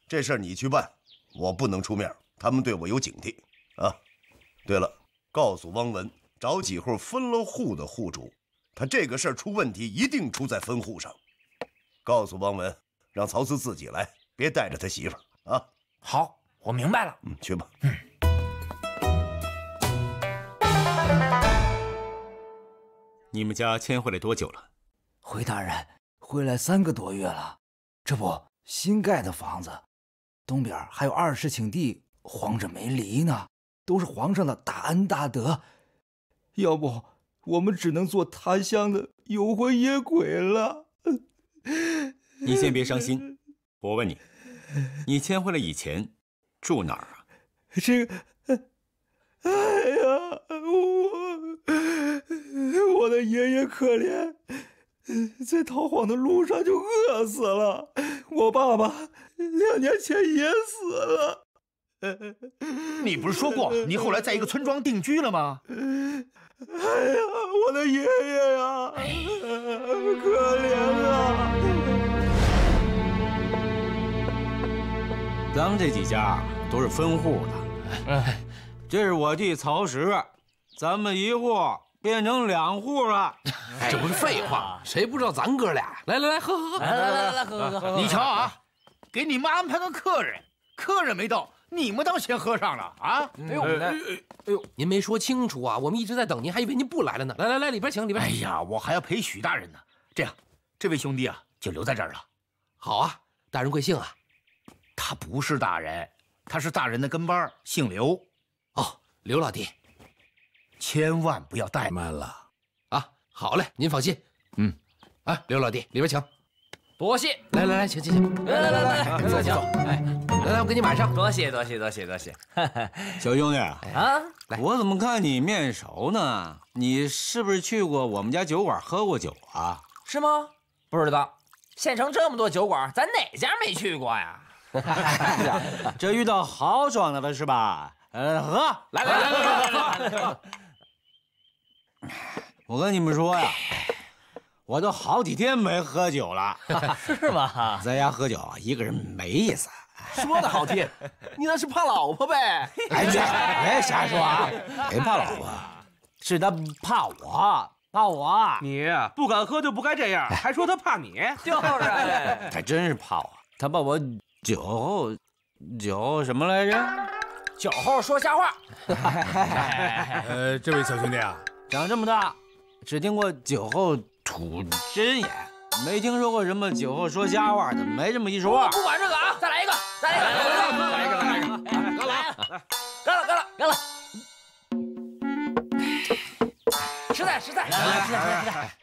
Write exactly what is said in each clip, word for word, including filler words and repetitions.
这事儿你去办，我不能出面，他们对我有警惕啊。对了，告诉汪文，找几户分了户的户主，他这个事儿出问题一定出在分户上。告诉汪文，让曹司自己来，别带着他媳妇儿啊。 好，我明白了。 嗯，去吧。 嗯。 你们家迁回来多久了？ 回大人，回来三个多月了。这不，新盖的房子，东边还有二十顷地，皇着没离呢，都是皇上的大恩大德。要不，我们只能做他乡的游魂野鬼了。 你先别伤心，我问你，你迁回来以前住哪儿啊？ 这个，哎呀，我我的爷爷可怜，在逃荒的路上就饿死了。我爸爸两年前也死了。 你不是说过你后来在一个村庄定居了吗？ 哎呀，我的爷爷呀，可怜啊！ 咱们这几家都是分户的，这是我弟曹石，咱们一户变成两户了。 这不是废话，谁不知道咱哥俩？来来来，喝喝喝， 来来来来喝喝喝。你瞧啊，给你们安排个客人，客人没到，你们倒先喝上了啊！ 哎呦，哎呦，您没说清楚啊，我们一直在等您，还以为您不来了呢。来来来，里边请，里边请。 哎呀，我还要陪许大人呢。这样，这位兄弟啊，就留在这儿了。 好啊，大人贵姓啊？ 他不是大人，他是大人的跟班，姓刘。 哦，刘老弟， 千万不要怠慢了啊！好嘞，您放心。嗯，啊，刘老弟，里边请。 多谢。 来来来，请请请。 来来来来， 走走。哎，来来，我给你买上。 多谢多谢多谢多谢。 小兄弟啊， 我怎么看你面熟呢？你是不是去过我们家酒馆喝过酒啊？ 是吗？不知道。县城这么多酒馆，咱哪家没去过呀？ 这遇到豪爽的了是吧？呃，喝， 来来来来来来， 我跟你们说呀，我都好几天没喝酒了。 是吗？ 在家喝酒一个人没意思。 说的好听，你那是怕老婆呗？ 哎，别瞎说啊！别怕老婆，是他怕我，怕我。 你不敢喝就不该这样，还说他怕你， 就是。 他真是怕我，他怕我酒后酒什么来着？ 酒后说瞎话。 呃，这位小兄弟啊， 长这么大，只听过酒后吐真言，没听说过什么酒后说瞎话的，没这么一说。 不管这个啊，再来一个，再来一个，再来一个， 来一个，来一个， 干了，干了，干了，干了。实在，实在，来来，实在，实在，实在。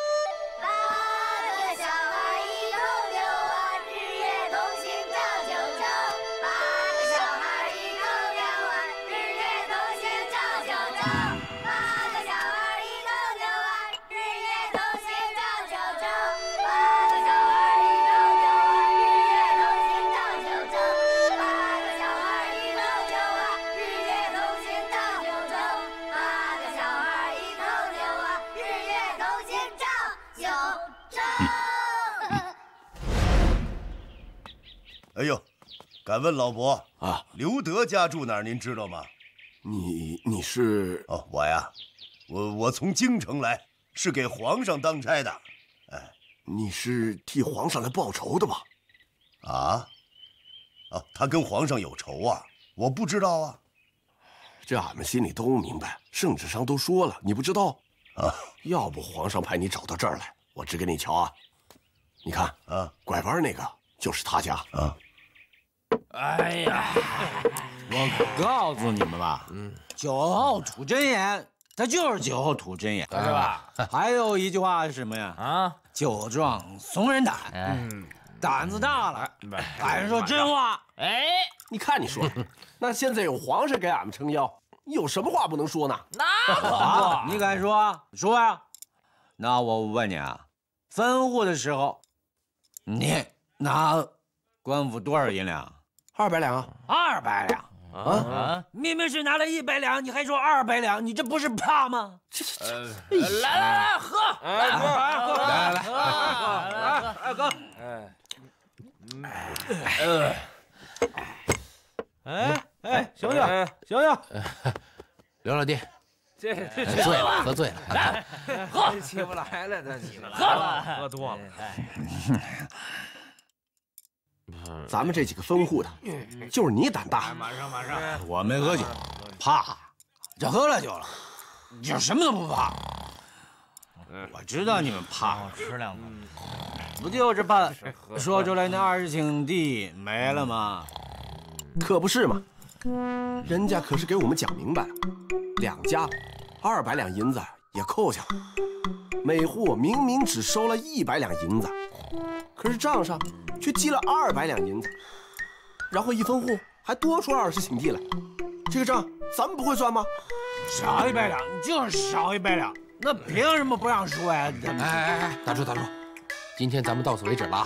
哎呦，敢问老伯啊， 刘德家住哪儿？您知道吗？ 你你是哦，我呀，我我从京城来，是给皇上当差的。哎， 你是替皇上来报仇的吧？ 啊？哦，他跟皇上有仇啊？我不知道啊。 这俺们心里都明白，圣旨上都说了，你不知道啊？ 要不皇上派你找到这儿来，我指给你瞧啊。你看啊， 拐弯那个就是他家啊。 哎呀，我告诉你们吧，嗯，酒后吐真言，他就是酒后吐真言， 是吧？ 还有一句话是什么呀？ 啊， 酒壮怂人胆，嗯，胆子大了，敢说真话。 哎， 你看你说，那现在有皇上给俺们撑腰，有什么话不能说呢？ 那可不， 你敢说？说呀。那我问你啊，分户的时候，你拿官府多少银两？ 二百两啊！ 二百两啊！ 明明是拿了一百两，你还说二百两，你这不是怕吗？ 这这这！来来来，喝！ 来喝！ 来来来，二哥！ 哎，呃， 哎哎，醒醒醒醒！ 刘老弟， 这这喝醉了，喝醉了， 来喝， 起不来了，这起不来了， 喝多了。 咱们这几个分户的，就是你胆大。 马上马上， 我没喝酒，怕，这喝了酒了，就什么都不怕。我知道你们怕， 吃两个， 不就是怕说出来那二十顷地没了吗？ 可不是嘛，人家可是给我们讲明白了，两家二百两银子也扣下了，每户明明只收了一百两银子，可是账上却记了二百两银子，然后一分户还多出二十顷地来，这个账咱们不会算吗？ 少一百两就是少一百两，那凭什么不让说呀？ 哎哎哎，大叔大叔，今天咱们到此为止了啊！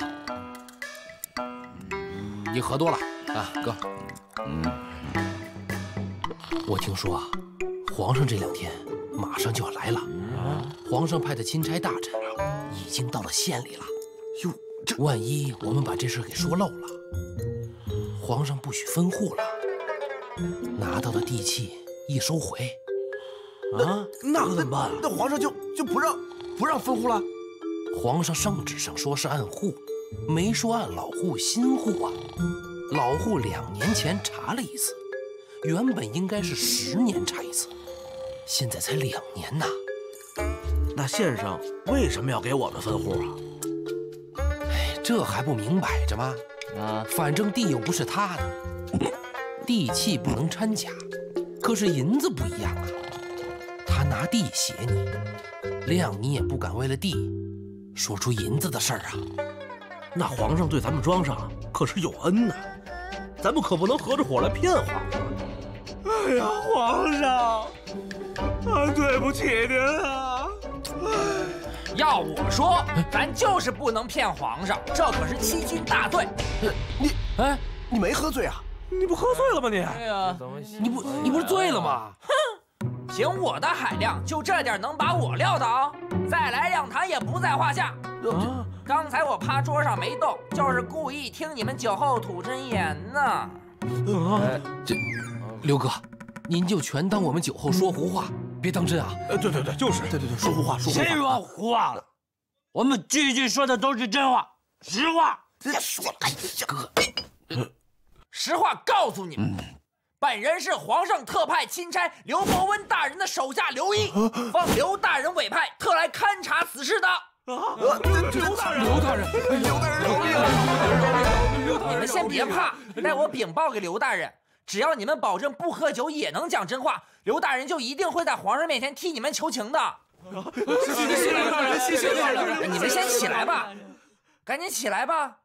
你喝多了啊，哥。嗯，我听说啊，皇上这两天马上就要来了，皇上派的钦差大臣已经到了县里了。哟，这万一我们把这事给说漏了，皇上不许分户了，拿到的地契一收回， 啊，那可怎么办？那皇上就就不让不让分户了？ 皇上圣旨上说是按户，没说按老户新户啊。老户两年前查了一次，原本应该是十年查一次，现在才两年呐。 那县上为什么要给我们分户啊？ 哎，这还不明摆着吗？啊，反正地又不是他的，地契不能掺假，可是银子不一样啊。他拿地写你，谅你也不敢为了地说出银子的事儿啊。 那皇上对咱们庄上可是有恩呐，咱们可不能合着伙来骗皇上。哎呀，皇上，俺对不起您啊！ 要我说，咱就是不能骗皇上，这可是欺君大罪。 你哎， 你没喝醉啊？ 你不喝醉了吗你？ 哎呀， 你不你不是醉了吗？ 哼，凭我的海量，就这点能把我撂倒？再来两坛也不在话下。啊，刚才我趴桌上没动，就是故意听你们酒后吐真言呢。啊， 这刘哥，您就全当我们酒后说胡话，别当真啊！ 呃，对对对，就是，对对对，说胡话，说胡话。 谁说胡话了？我们句句说的都是真话，实话。 别说了，哥，实话告诉你们，本人是皇上特派钦差刘伯温大人的手下刘一，奉刘大人委派，特来勘察此事的。 啊！刘大人，刘大人， 刘大人饶命啊！ 你们先别怕，待我禀报给刘大人，只要你们保证不喝酒也能讲真话，刘大人就一定会在皇上面前替你们求情的。 谢谢刘大人，谢谢刘大人。 你们先起来吧，赶紧起来吧。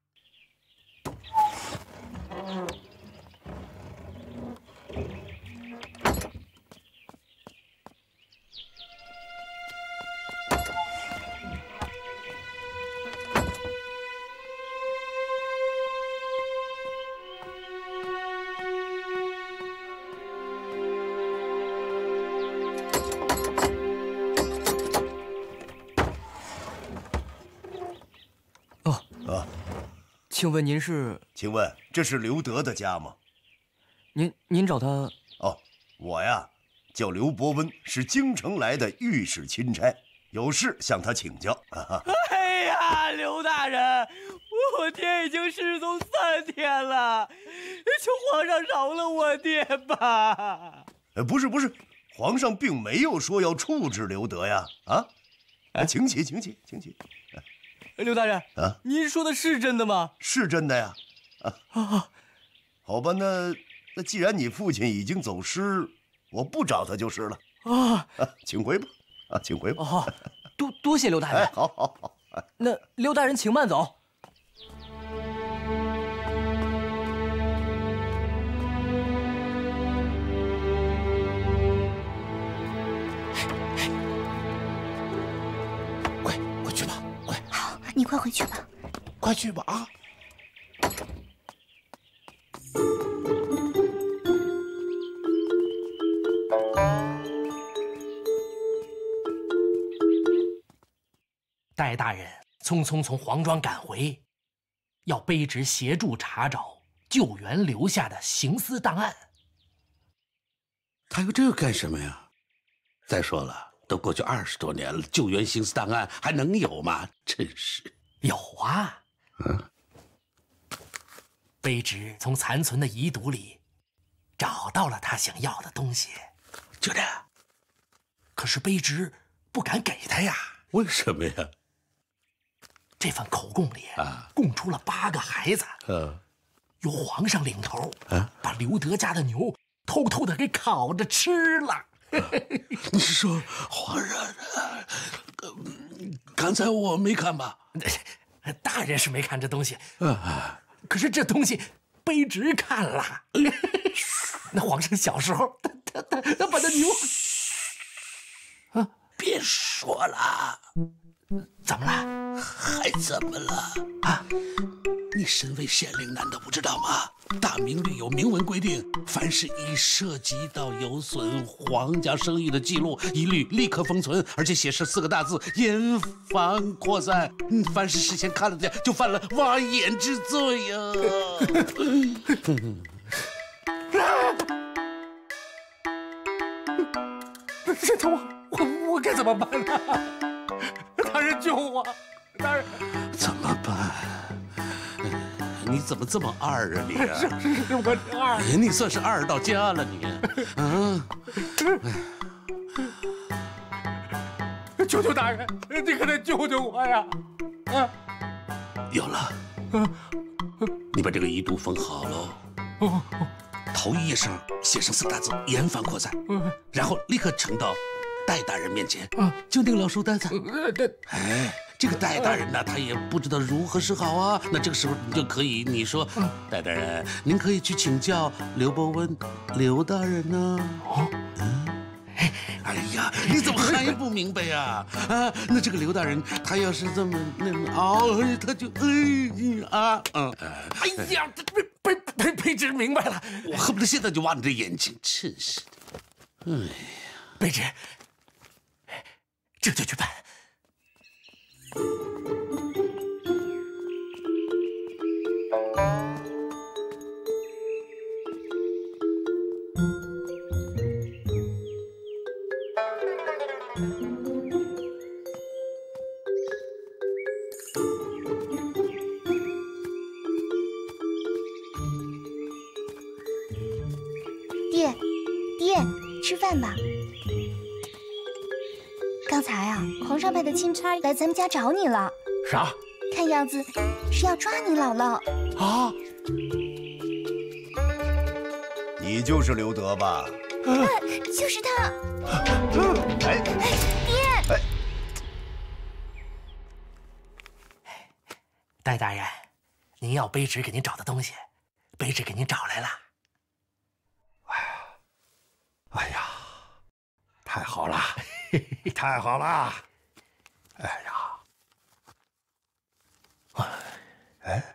请问您是？ 请问这是刘德的家吗？ 您您找他？ 哦，我呀叫刘伯温，是京城来的御史钦差，有事向他请教。 哎呀，刘大人，我爹已经失踪三天了，求皇上饶了我爹吧！ 呃，不是不是，皇上并没有说要处置刘德呀。啊，哎，请起，请起，请起。 刘大人啊， 您说的是真的吗？ 是真的呀。啊啊，好吧，那那既然你父亲已经走失，我不找他就是了。啊，啊请回吧。啊，请回吧。 哦，多多谢刘大人。 哎，好好好。哎、 那刘大人请慢走。 快快去吧，快！ 好，你快回去吧。 快去吧啊！ 戴大人匆匆从黄庄赶回，要卑职协助查找救援留下的行私档案。 他要这个干什么呀？再说了，都过去二十多年了，救援行私档案还能有吗？真是。 有啊。 嗯。 卑职从残存的遗毒里找到了他想要的东西。 就这。 可是卑职不敢给他呀。 为什么呀？ 这份口供里啊， 供出了八个孩子。 嗯。 由皇上领头， 啊， 把刘德家的牛偷偷的给烤着吃了。 你是说皇上？呃，刚才我没看吧？ 大人是没看这东西， 啊， 可是这东西卑职看了。那皇上小时候，他他他他把那牛…… 啊，别说了。 怎么了？ 还怎么了？啊！你身为县令，难道不知道吗？大明律有明文规定，凡是一涉及到有损皇家声誉的记录，一律立刻封存，而且写上四个大字：严防扩散。嗯，凡是事先看了的，就犯了挖眼之罪呀、 啊！这他我我我该怎么办呢？大人救我！大人， 怎么办？你怎么这么二啊你啊？ 是是是，我这二。 你算是二到家了你。啊！ 求求大人，你可得救救我呀！啊！ 有了，你把这个遗毒封好喽。哦。头一页上写上四个大字：严防扩散。嗯。然后立刻呈到戴大人面前。嗯。就那个老书呆子。哎。这个戴大人呢，他也不知道如何是好啊。那这个时候你就可以，你说，戴大人，您可以去请教刘伯温，刘大人呢？哦，嗯，哎呀，你怎么还不明白呀？啊，那这个刘大人，他要是这么那么熬，他就哎啊嗯， 哎呀，卑卑卑卑职明白了， 我恨不得现在就挖你的眼睛，真是的。哎呀， 卑职这就去办。 爹，爹，吃饭吧。刚才啊，皇上派的钦差来咱们家找你了。 啥？ 看样子是要抓你姥姥。 啊！ 你就是刘德吧？ 嗯，就是他。 哎， 爹！哎， 戴大人，您要卑职给您找的东西，卑职给您找来了。 哎呀，哎呀，太好了，太好了！哎呀，哎，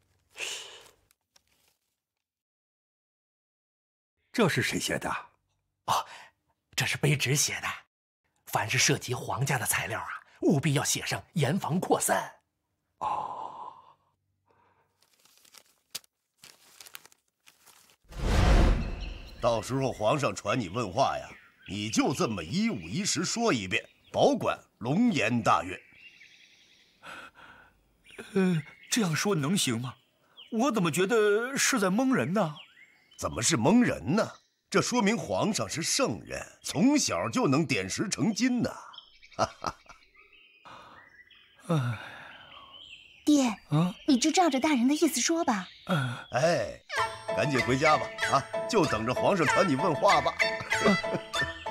这是谁写的？ 哦，这是卑职写的。凡是涉及皇家的材料啊，务必要写上严防扩散。 哦。 到时候皇上传你问话呀，你就这么一五一十说一遍，保管龙颜大悦。 呃，这样说能行吗？我怎么觉得是在蒙人呢？ 怎么是蒙人呢？这说明皇上是圣人，从小就能点石成金呐！哈哈。 哎，爹，啊，你就照着大人的意思说吧。 嗯，哎，赶紧回家吧，啊，就等着皇上传你问话吧。